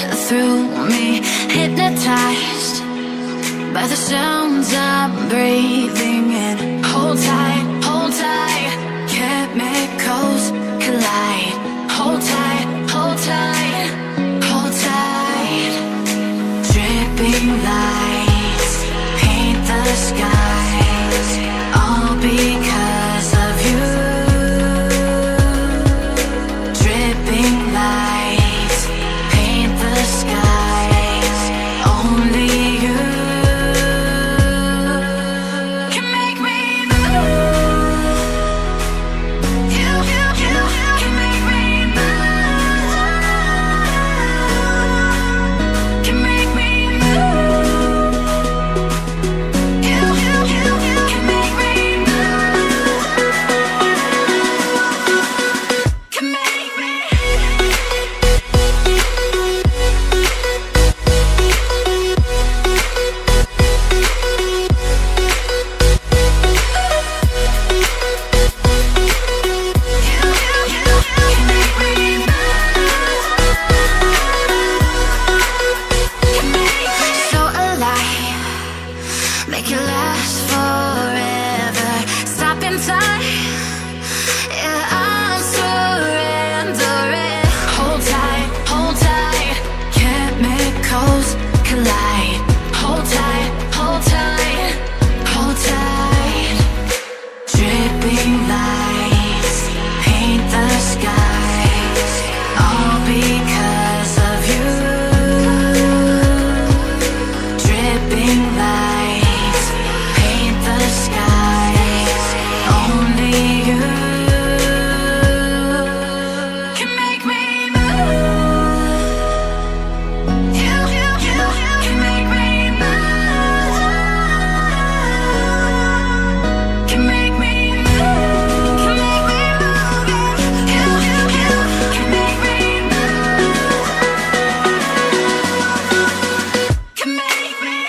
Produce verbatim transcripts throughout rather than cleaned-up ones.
through me, hypnotized by the sounds I'm breathing in. Hold tight, hold tight, chemicals collide. Hold tight, hold tight, hold tight. Dripping lights paint the skies, all because of you. Dripping lights paint the skies, only you can make me move. You, you, you can make me move. Can make me move. You, you, you can make me move. Can make me. So alive, make it last forever. Stop in time, yeah, I'm surrendering. Hold tight, hold tight, chemicals collide. Hold tight, hold tight, hold tight. Dripping lights paint the skies, all because of you. Dripping lights paint the skies, only you can make me move. You, you, you can make me move. Can make me move. Can make me move. You, you, you can make me move. Can make me.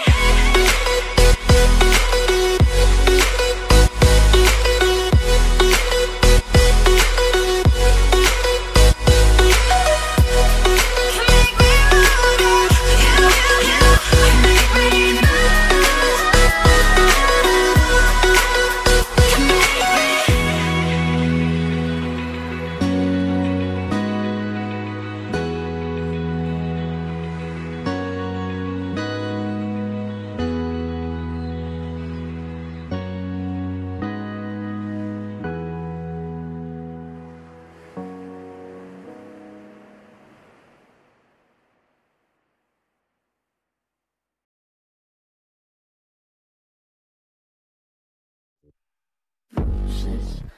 Roses